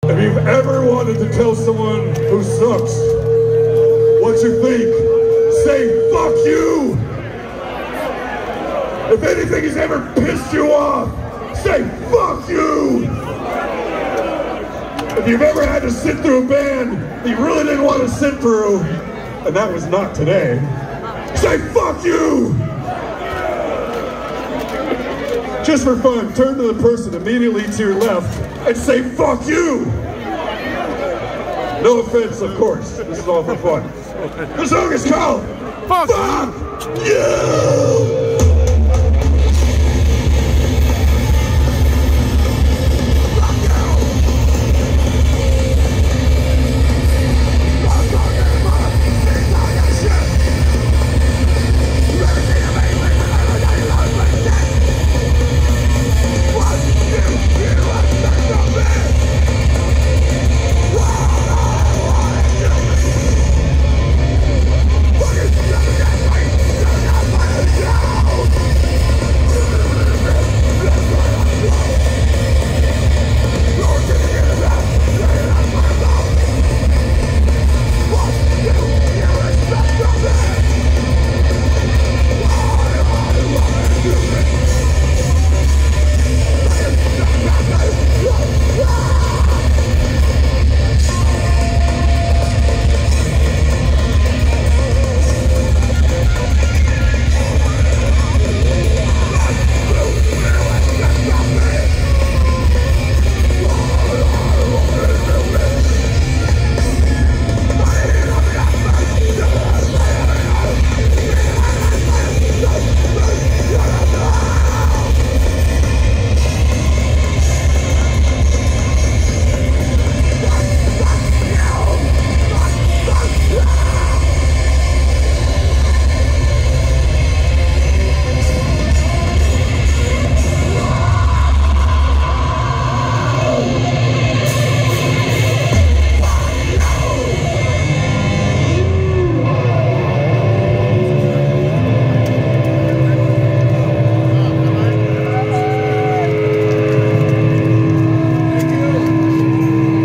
If you've ever wanted to tell someone who sucks what you think, say fuck you! If anything has ever pissed you off, say fuck you! If you've ever had to sit through a band that you really didn't want to sit through, and that was not today, say fuck you! Just for fun, turn to the person immediately to your left and say fuck you! No offense, of course. This is all for fun. The song is called Fuck You!